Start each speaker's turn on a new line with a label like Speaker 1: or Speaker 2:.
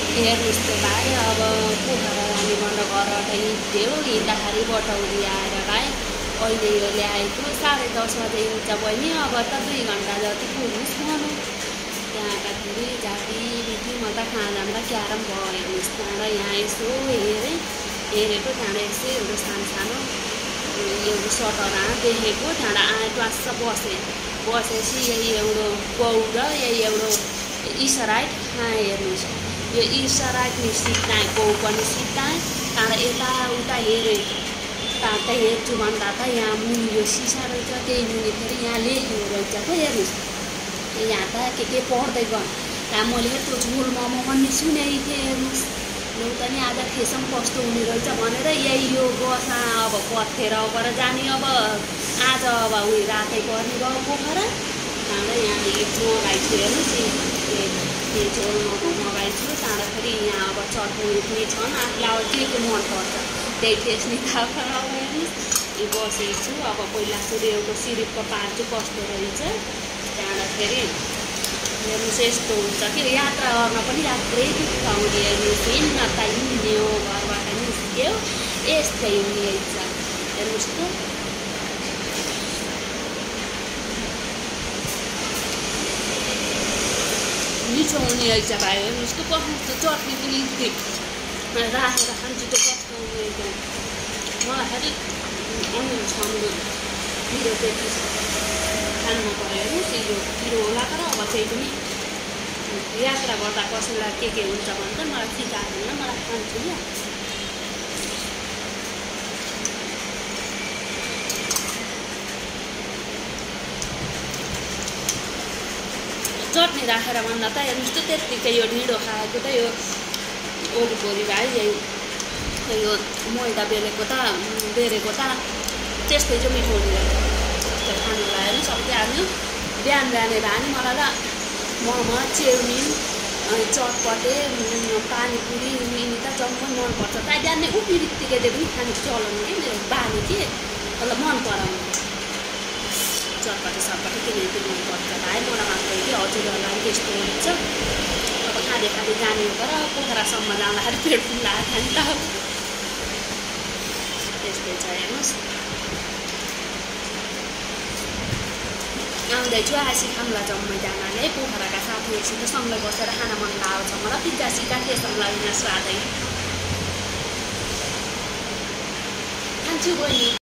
Speaker 1: हेर्नुहोस् त भाइ, अब पोखरा जाने भनेर घरबाट हिँड्थ्यो, हिँड्दाखेरि बटौली आएर भाइ अहिले यो ल्याएको 10:30 बजे हिँड्छ बहिनी, अब त 2 घन्टा जति पुग्नुहोस् भनौँ। त्यहाँदाखेरि जाँदी म त कहाँ जाँदा क्यारम भयो हेर्नुहोस्। त्यहाँबाट यहाँ यसो हेरेको, त्यहाँबाट यसो एउटा सानो एउटा सटरा देखेको, त्यहाँबाट आए ट्वास्स बसेपछि यही एउटा बाउ र यही एउटा इसराइट हेर्नुहोस्। यो इसराइट नि सिक्ताएँ, बाउ पनि सिक्ताएँ। त्यहाँबाट यताउता हेरेँ, त्यहाँ हेर्छु भन्दा त यहाँ मुनि यो सिसा रहेछ, त्यही मुनि फेरि यहाँ लेखेको रहेछ त हेर्नुहोस्। यहाँ त के पढ्दै गयो। त्यहाँ मैले त्यो झोल मोमो भन्ने सुनेको थिएँ हेर्नुहोस्। लौ त नि आज खेसम कस्तो हुने रहेछ भनेर यही यो बसा अब पथेर गर जाने, अब आज अब उयो रातै पर्ने भयो पोखरा। त्यहाँबाट यहाँ मगाएको छु हेर्नुहोस्, यो झोल मोमो मगाएको छु। त्यहाँबाट फेरि यहाँ अब चटनी उठ्ने छन्, आफूलाई अब के मनपर्छ त्यही टेस्ट निकाल अब हेर्नुहोस्। यो बसेको छु, अब पहिला सूर्यको सिरिपको पार्छु कस्तो रहेछ। त्यहाँबाट फेरि हेर्नुहोस् यस्तो हुन्छ कि यात्रा गर्न पनि रात्रै दुःख आउने हेर्नुहोस्। हिँड्न त हिँड्ने हो, घरबाट निस्क्यो यस्तै हुने रहेछ हेर्नुहोस् त। मिठो हुने रहेछ भाइ हेर्नुहोस् त, कस्तो चटनी पनि राखेर खान्छु त कस्तो हुने रहेछ। मलाई खालि पिरो त्यति खानु पऱ्यो हेर्नुहोस्। यो पिरो होला तर अब चाहिँ पनि यात्रा गर्दा कसैलाई के हुन्छ भने त मलाई सिकाएन, मलाई खान्छु क्या। चटनी राखेर भन्दा त हेर्नुहोस् त त्यत्तिकै यो ढिँडो खाएको त यो वरिपरि भाइ यो मैदा बेरेको त त्यस्तै चाहिँ मिठो हुने रहेछ। त्यस्तो खानुलाई हेर्नु सकिहाल्यो। बिहान भए नि मलाई त मोमो, चाउमिन, चटपटे, पानीपुरी मिनी त जम्मै मनपर्छ। त बिहान उठ्ने बित्तिकै पनि खाने चलन कि मेरो बानी के मतलब मन पराउने चटपटे किनकि मनपर्छ भाइ मलाई मात्रै कि हजुरहरूलाई पनि त्यस्तो हुन्छ। अब खाँदै जाने हो तर पोखरासम्म जाँदाखेरि पेट फुल्ला खाने त त्यस्तै छ हेर्नुहोस्। आउँदैछु आसी खाम्ला जम्मैजनाले पोखराका साथीहरूसित सँगै बसेर खाना मन लागेको छ मलाई। पिज्जा सिका त्यसमा लाग्ने स्वादै खान्छु बहिनी।